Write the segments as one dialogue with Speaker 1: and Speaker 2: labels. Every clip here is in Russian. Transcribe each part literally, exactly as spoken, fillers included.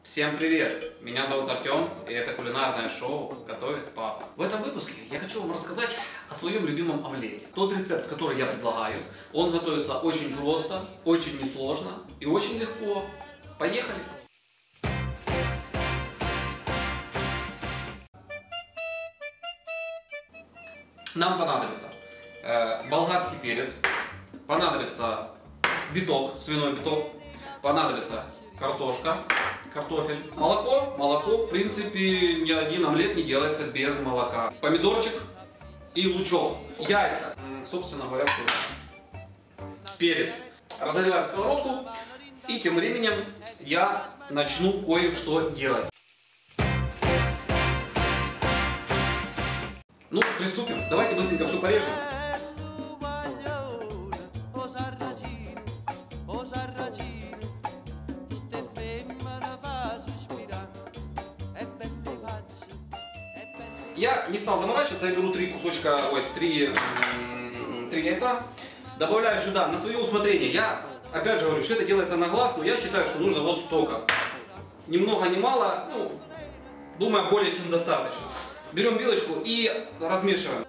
Speaker 1: Всем привет! Меня зовут Артем, и это кулинарное шоу «Готовит папа». В этом выпуске я хочу вам рассказать о своем любимом омлете. Тот рецепт, который я предлагаю, он готовится очень просто, очень несложно и очень легко. Поехали! Нам понадобится э, болгарский перец, понадобится биток, свиной биток, понадобится картошка, картофель, молоко. Молоко, в принципе, ни один омлет не делается без молока. Помидорчик и лучок. Яйца, собственно говоря, перец. Разогреваем сковородку, и тем временем я начну кое-что делать. Ну, приступим. Давайте быстренько все порежем. Я не стал заморачиваться, я беру три кусочка, ой, три, три яйца, добавляю сюда на свое усмотрение. Я, опять же говорю, все это делается на глаз, но я считаю, что нужно вот столько. Ни много, ни мало, ну, думаю, более чем достаточно. Берем вилочку и размешиваем.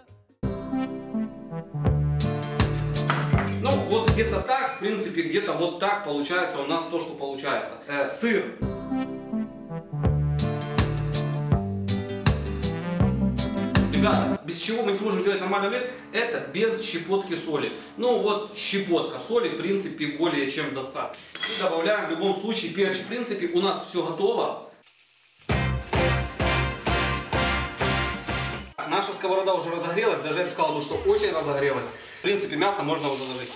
Speaker 1: Ну, вот где-то так, в принципе, где-то вот так получается у нас то, что получается. Э, сыр. Ребята, без чего мы не сможем сделать нормальный омлет, это без щепотки соли. Ну вот щепотка соли, в принципе, более чем достаточно. И добавляем в любом случае перчик. В принципе, у нас все готово. Наша сковорода уже разогрелась, даже я бы сказал, что очень разогрелась. В принципе, мясо можно уже ложить.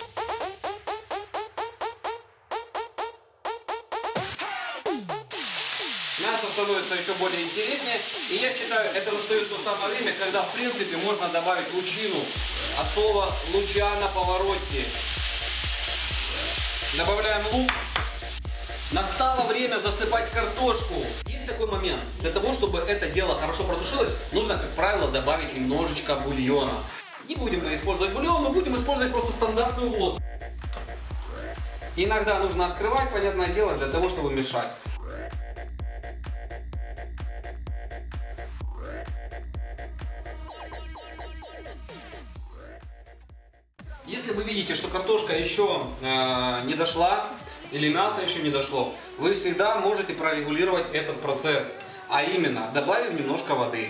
Speaker 1: Мясо становится еще более интереснее. И я считаю, это настает то самое время, когда, в принципе, можно добавить лучину. От слова луча на повороте. Добавляем лук. Настало время засыпать картошку. Есть такой момент. Для того, чтобы это дело хорошо протушилось, нужно, как правило, добавить немножечко бульона. Не будем мы использовать бульон, мы будем использовать просто стандартную воду. Иногда нужно открывать, понятное дело, для того, чтобы мешать. Если вы видите, что картошка еще э, не дошла, или мясо еще не дошло, вы всегда можете прорегулировать этот процесс, а именно добавив немножко воды.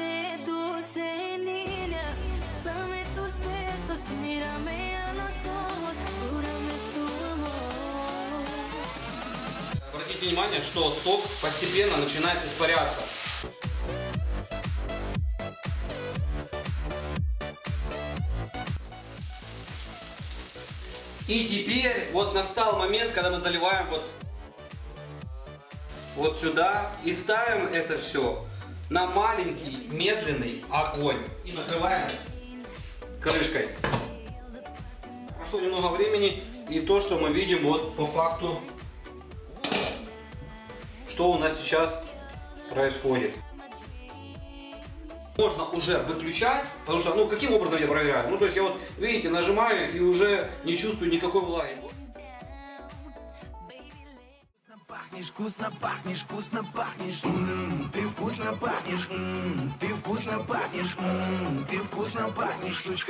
Speaker 1: Обратите внимание, что сок постепенно начинает испаряться. И теперь вот настал момент, когда мы заливаем вот, вот сюда и ставим это все на маленький медленный огонь. И накрываем крышкой. Прошло немного времени, и то, что мы видим вот по факту, что у нас сейчас происходит. Можно уже выключать, потому что, ну, каким образом я проверяю? Ну, то есть я вот, видите, нажимаю и уже не чувствую никакой влаги.
Speaker 2: Пахнешь, вкусно пахнешь, вкусно пахнешь, м-м, ты вкусно пахнешь, м-м, ты вкусно пахнешь, м-м, ты вкусно пахнешь, сучка.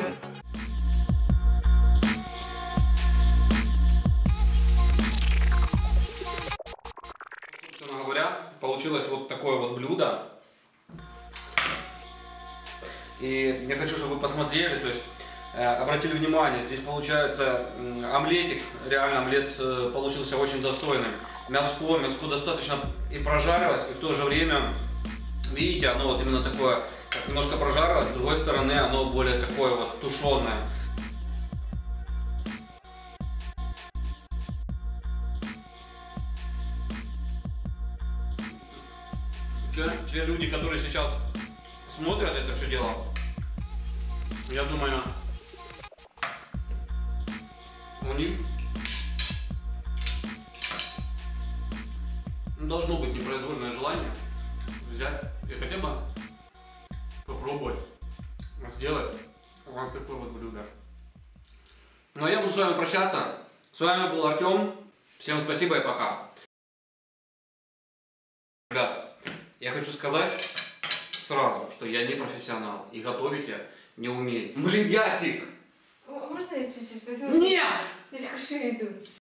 Speaker 1: Собственно говоря, получилось вот такое вот блюдо. И я хочу, чтобы вы посмотрели, то есть э, обратили внимание, здесь получается э, омлетик, реально омлет э, получился очень достойным. Мяско, мяско достаточно и прожарилось, и в то же время, видите, оно вот именно такое, как немножко прожарилось, с другой стороны оно более такое вот тушеное. Те, те люди, которые сейчас смотрят это все дело, я думаю, у них должно быть непроизвольное желание взять и хотя бы попробовать сделать вот такое вот блюдо. Ну а я буду с вами прощаться. С вами был Артем. Всем спасибо и пока. Ребята, я хочу сказать сразу, что я не профессионал и готовить я не умею. Блин, Ясик!
Speaker 3: Можно я чуть-чуть возьму?
Speaker 1: Нет!
Speaker 3: Я хочу еду.